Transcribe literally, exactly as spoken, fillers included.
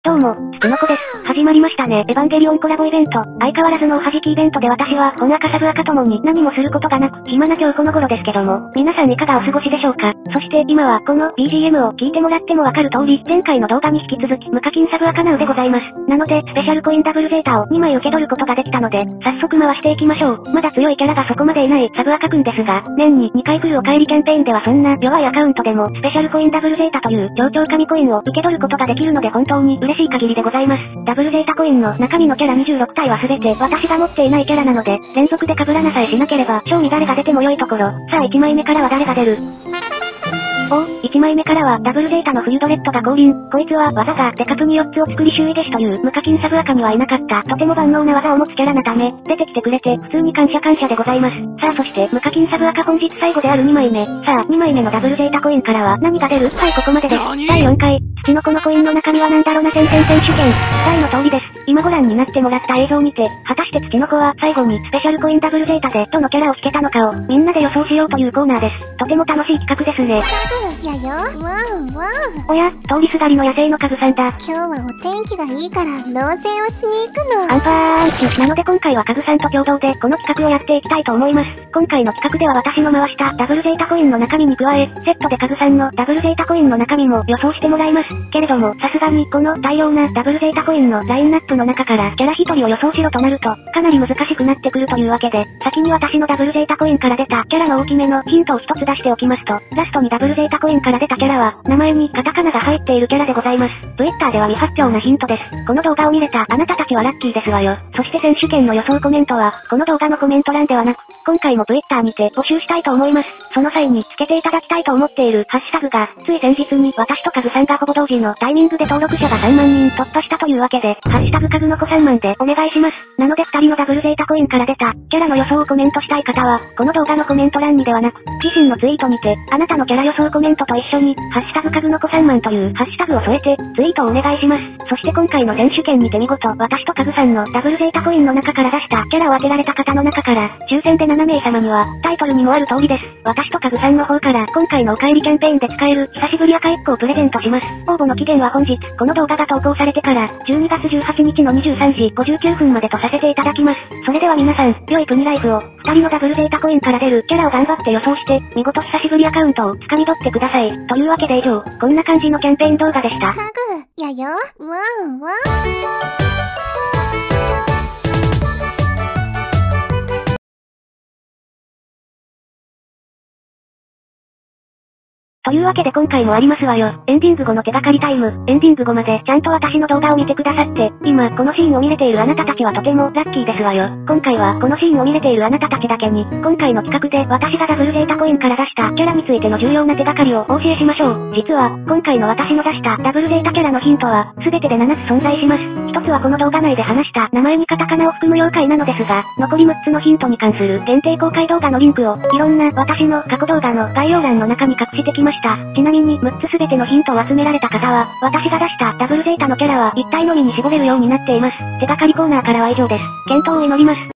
どうも、つのこです。始まりましたね。エヴァンゲリオンコラボイベント。相変わらずのおはじきイベントで私は、本赤サブ赤ともに何もすることがなく、暇な今日この頃ですけども、皆さんいかがお過ごしでしょうか。そして今は、この ビージーエム を聞いてもらってもわかる通り、前回の動画に引き続き、無課金サブ赤なうでございます。なので、スペシャルコインダブルゼータをにまい受け取ることができたので、早速回していきましょう。まだ強いキャラがそこまでいないサブ赤くんですが、年ににかい来るお帰りキャンペーンではそんな弱いアカウントでも、スペシャルコインダブルゼータという超超神コインを受け取ることができるので本当に嬉しい限りでございます。ダブルゼータコインの中身のキャラにじゅうろくたいはすべて私が持っていないキャラなので、連続で被らなさえしなければ超に誰が出ても良いところ。さあいちまいめからは誰が出る？お、いちまいめからはダブルゼータのフィードレッドが降臨。こいつは技があってカプによっつを作り周囲弟子という無課金サブ赤にはいなかった。とても万能な技を持つキャラなため、出てきてくれて普通に感謝感謝でございます。さあそして無課金サブ赤本日最後であるにまいめ。さあにまいめのダブルゼータコインからは何が出る？はいここまでです。だいよんかい。土の子のコインの中身はなんだろうな戦線選手権。題の通りです。今ご覧になってもらった映像にて、果たして土の子は最後にスペシャルコインダブルゼータでどのキャラを引けたのかをみんなで予想しようというコーナーです。とても楽しい企画ですね。 やよ、ワンワン。 おや、通りすがりの野生のカグさんだ。 今日はお天気がいいから農船をしに行くの。 アンパーン。なので今回はカグさんと共同でこの企画をやっていきたいと思います。今回の企画では私の回したダブルゼータコインの中身に加え、セットでカグさんのダブルゼータコインの中身も予想してもらいます。けれども、さすがにこの大量なダブルゼータコインのラインナップの中からキャラひとりを予想しろとなると、かなり難しくなってくるというわけで、先に私のダブルゼータコインから出たキャラの大きめのヒントを一つ出しておきますと、ラストにダブルゼータコインから出たキャラは、名前にカタカナが入っているキャラでございます。Twitter では未発表なヒントです。この動画を見れたあなたたちはラッキーですわよ。そして選手権の予想コメントは、この動画のコメント欄ではなく、今回も Twitter にて募集したいと思います。その際につけていただきたいと思っているハッシュタグが、つい先日に私とカグさんがほぼ同時のタイミングで登録者がさんまんにん突破したというわけで、ハッシュタグカグの子さんまんでお願いします。なのでふたりのダブルゼータコインから出たキャラの予想をコメントしたい方は、この動画のコメント欄にではなく、自身のツイートにて、あなたのキャラ予想コメントと一緒に、ハッシュタグカグの子さんまんというハッシュタグを添えて、ツイートをお願いします。そして今回の選手権にて見事、私とカグさんのダブルゼータコインの中から出したキャラを当てられた方の中から、抽選でななめいさまには、タイトルにもある通りです。私とカグさんの方から、今回のお帰りキャンペーンで使える、久しぶり赤いっこをプレゼントします。応募の期限は本日、この動画が投稿されてから、じゅうにがつじゅうはちにちのにじゅうさんじごじゅうきゅうふんまでとさせていただきます。それでは皆さん、良い国ライフを、ふたりのダブルゼータコインから出るキャラを頑張って予想して、見事久しぶりアカウントを掴み取ってください。というわけで以上、こんな感じのキャンペーン動画でした。 タグ、やよ、ワンワン。 というわけで今回もありますわよ。エンディング後の手がかりタイム。エンディング後までちゃんと私の動画を見てくださって、今このシーンを見れているあなたたちはとてもラッキーですわよ。今回はこのシーンを見れているあなたたちだけに、今回の企画で私がダブルゼータコインから出したキャラについての重要な手がかりをお教えしましょう。実は、今回の私の出したダブルゼータキャラのヒントは、すべてでななつ存在します。ひとつはこの動画内で話した名前にカタカナを含む妖怪なのですが、残りむっつのヒントに関する限定公開動画のリンクを、いろんな私の過去動画の概要欄の中に隠してきました。ちなみにむっつすべてのヒントを集められた方は、私が出したダブルゼータのキャラはいったいのみに絞れるようになっています。手がかりコーナーからは以上です。健闘を祈ります。